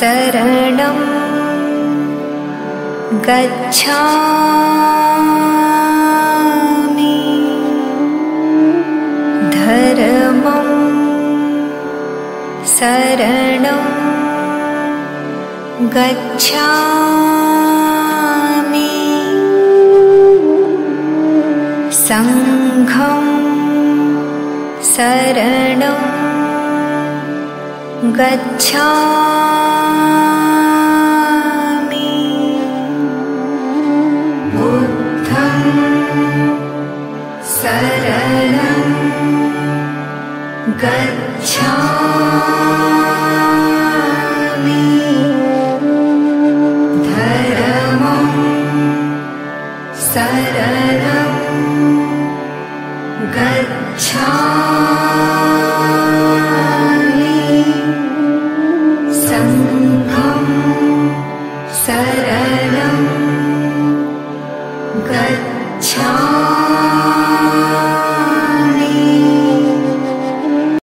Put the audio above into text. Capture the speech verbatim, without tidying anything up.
शरणं गच्छामि धर्मं शरणं गच्छामि संघं शरणं गच्छामि बुद्धं शरणं गच्छामि धर्मं शरणं गच्छामि संघं शरणं गच्छामि।